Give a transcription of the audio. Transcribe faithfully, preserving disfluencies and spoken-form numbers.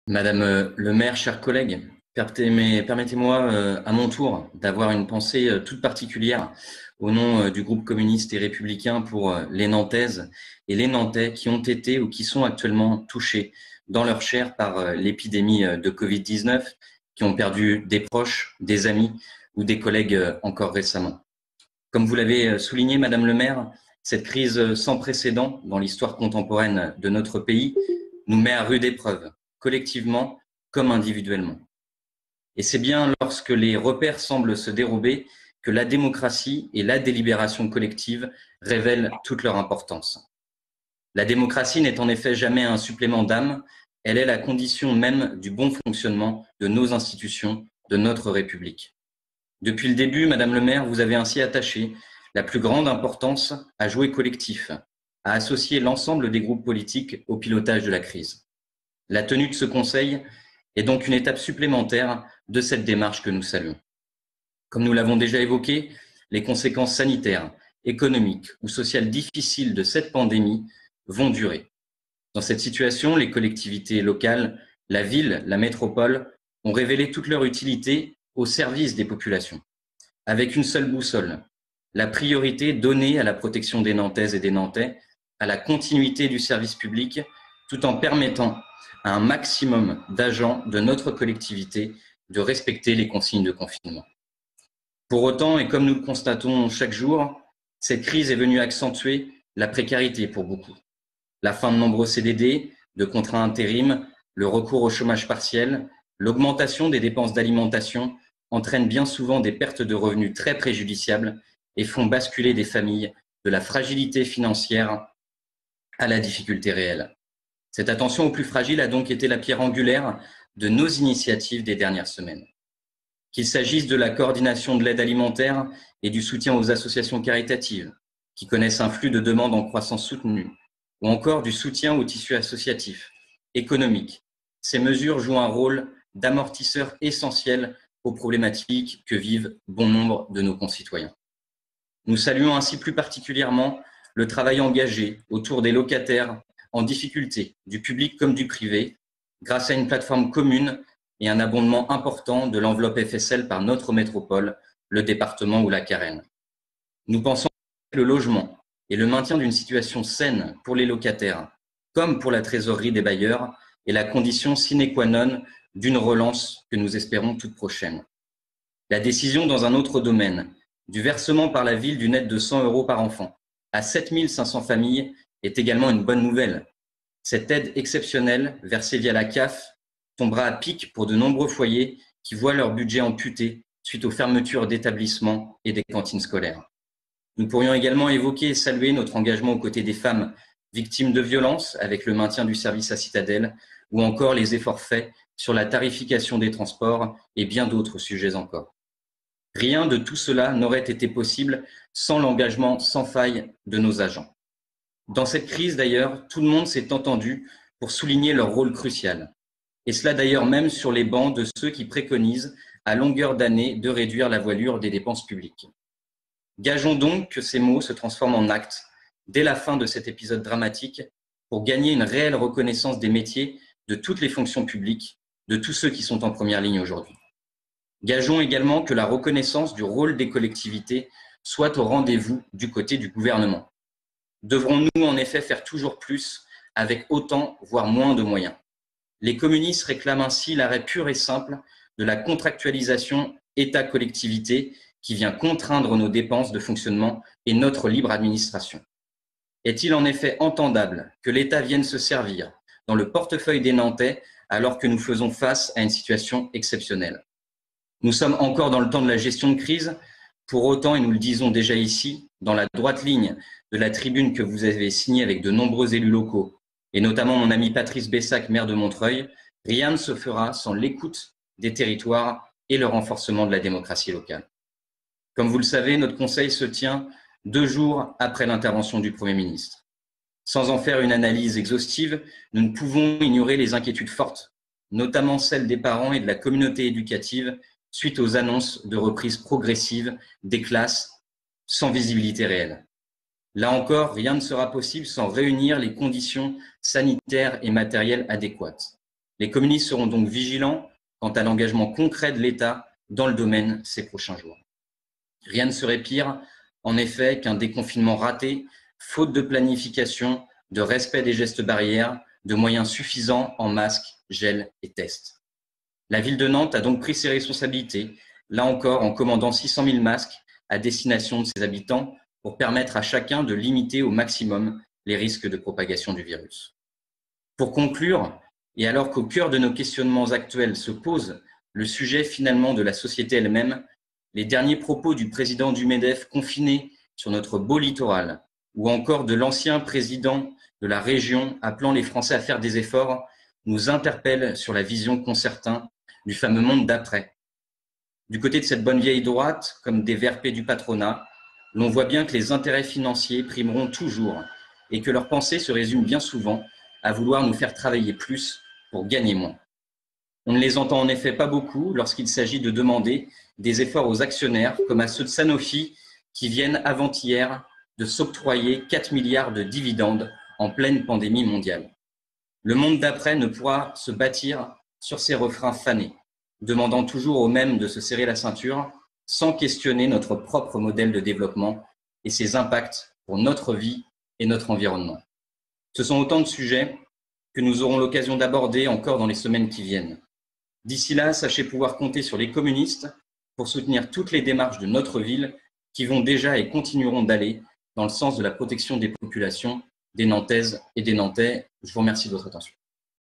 Madame euh, le maire, chers collègues, permettez- permettez-moi euh, à mon tour d'avoir une pensée euh, toute particulière au nom euh, du groupe communiste et républicain pour euh, les Nantaises et les Nantais qui ont été ou qui sont actuellement touchés dans leur chair par euh, l'épidémie euh, de Covid dix-neuf, qui ont perdu des proches, des amis ou des collègues euh, encore récemment. Comme vous l'avez euh, souligné, Madame le maire, cette crise euh, sans précédent dans l'histoire contemporaine de notre pays nous met à rude épreuve, collectivement comme individuellement. Et c'est bien lorsque les repères semblent se dérober que la démocratie et la délibération collective révèlent toute leur importance. La démocratie n'est en effet jamais un supplément d'âme, elle est la condition même du bon fonctionnement de nos institutions, de notre République. Depuis le début, Madame le maire, vous avez ainsi attaché la plus grande importance à jouer collectif, à associer l'ensemble des groupes politiques au pilotage de la crise. La tenue de ce Conseil est donc une étape supplémentaire de cette démarche que nous saluons. Comme nous l'avons déjà évoqué, les conséquences sanitaires, économiques ou sociales difficiles de cette pandémie vont durer. Dans cette situation, les collectivités locales, la ville, la métropole ont révélé toute leur utilité au service des populations, avec une seule boussole, la priorité donnée à la protection des Nantaises et des Nantais, à la continuité du service public, tout en permettant à un maximum d'agents de notre collectivité de respecter les consignes de confinement. Pour autant, et comme nous le constatons chaque jour, cette crise est venue accentuer la précarité pour beaucoup. La fin de nombreux C D D, de contrats intérim, le recours au chômage partiel, l'augmentation des dépenses d'alimentation entraînent bien souvent des pertes de revenus très préjudiciables et font basculer des familles de la fragilité financière à la difficulté réelle. Cette attention aux plus fragiles a donc été la pierre angulaire de nos initiatives des dernières semaines. Qu'il s'agisse de la coordination de l'aide alimentaire et du soutien aux associations caritatives, qui connaissent un flux de demandes en croissance soutenue, ou encore du soutien au tissu associatif, économique. Ces mesures jouent un rôle d'amortisseur essentiel aux problématiques que vivent bon nombre de nos concitoyens. Nous saluons ainsi plus particulièrement le travail engagé autour des locataires en difficulté, du public comme du privé, grâce à une plateforme commune et un abondement important de l'enveloppe F S L par notre métropole, le département ou la Carène. Nous pensons que le logement et le maintien d'une situation saine pour les locataires, comme pour la trésorerie des bailleurs, est la condition sine qua non d'une relance que nous espérons toute prochaine. La décision dans un autre domaine, du versement par la ville d'une aide de cent euros par enfant à sept mille cinq cents familles est également une bonne nouvelle. Cette aide exceptionnelle, versée via la C A F, tombera à pic pour de nombreux foyers qui voient leur budget amputé suite aux fermetures d'établissements et des cantines scolaires. Nous pourrions également évoquer et saluer notre engagement aux côtés des femmes victimes de violences avec le maintien du service à Citadelle ou encore les efforts faits sur la tarification des transports et bien d'autres sujets encore. Rien de tout cela n'aurait été possible sans l'engagement sans faille de nos agents. Dans cette crise d'ailleurs, tout le monde s'est entendu pour souligner leur rôle crucial. Et cela d'ailleurs même sur les bancs de ceux qui préconisent à longueur d'année de réduire la voilure des dépenses publiques. Gageons donc que ces mots se transforment en actes dès la fin de cet épisode dramatique pour gagner une réelle reconnaissance des métiers de toutes les fonctions publiques, de tous ceux qui sont en première ligne aujourd'hui. Gageons également que la reconnaissance du rôle des collectivités soit au rendez-vous du côté du gouvernement. Devrons-nous en effet faire toujours plus avec autant, voire moins de moyens? Les communistes réclament ainsi l'arrêt pur et simple de la contractualisation État-collectivité qui vient contraindre nos dépenses de fonctionnement et notre libre administration. Est-il en effet entendable que l'État vienne se servir dans le portefeuille des Nantais alors que nous faisons face à une situation exceptionnelle? Nous sommes encore dans le temps de la gestion de crise. Pour autant, et nous le disons déjà ici, dans la droite ligne de la tribune que vous avez signée avec de nombreux élus locaux, et notamment mon ami Patrice Bessac, maire de Montreuil, rien ne se fera sans l'écoute des territoires et le renforcement de la démocratie locale. Comme vous le savez, notre Conseil se tient deux jours après l'intervention du Premier ministre. Sans en faire une analyse exhaustive, nous ne pouvons ignorer les inquiétudes fortes, notamment celles des parents et de la communauté éducative, suite aux annonces de reprise progressive des classes sans visibilité réelle. Là encore, rien ne sera possible sans réunir les conditions sanitaires et matérielles adéquates. Les communistes seront donc vigilants quant à l'engagement concret de l'État dans le domaine ces prochains jours. Rien ne serait pire, en effet, qu'un déconfinement raté, faute de planification, de respect des gestes barrières, de moyens suffisants en masques, gel et tests. La ville de Nantes a donc pris ses responsabilités, là encore en commandant six cent mille masques à destination de ses habitants pour permettre à chacun de limiter au maximum les risques de propagation du virus. Pour conclure, et alors qu'au cœur de nos questionnements actuels se pose le sujet finalement de la société elle-même, les derniers propos du président du MEDEF confiné sur notre beau littoral, ou encore de l'ancien président de la région appelant les Français à faire des efforts, nous interpellent sur la vision qu'ont certains du fameux monde d'après. Du côté de cette bonne vieille droite, comme des V R P du patronat, l'on voit bien que les intérêts financiers primeront toujours et que leur pensée se résume bien souvent à vouloir nous faire travailler plus pour gagner moins. On ne les entend en effet pas beaucoup lorsqu'il s'agit de demander des efforts aux actionnaires, comme à ceux de Sanofi, qui viennent avant-hier de s'octroyer quatre milliards de dividendes en pleine pandémie mondiale. Le monde d'après ne pourra se bâtir sur ces refrains fanés, demandant toujours aux mêmes de se serrer la ceinture, sans questionner notre propre modèle de développement et ses impacts pour notre vie et notre environnement. Ce sont autant de sujets que nous aurons l'occasion d'aborder encore dans les semaines qui viennent. D'ici là, sachez pouvoir compter sur les communistes pour soutenir toutes les démarches de notre ville qui vont déjà et continueront d'aller dans le sens de la protection des populations, des Nantaises et des Nantais. Je vous remercie de votre attention.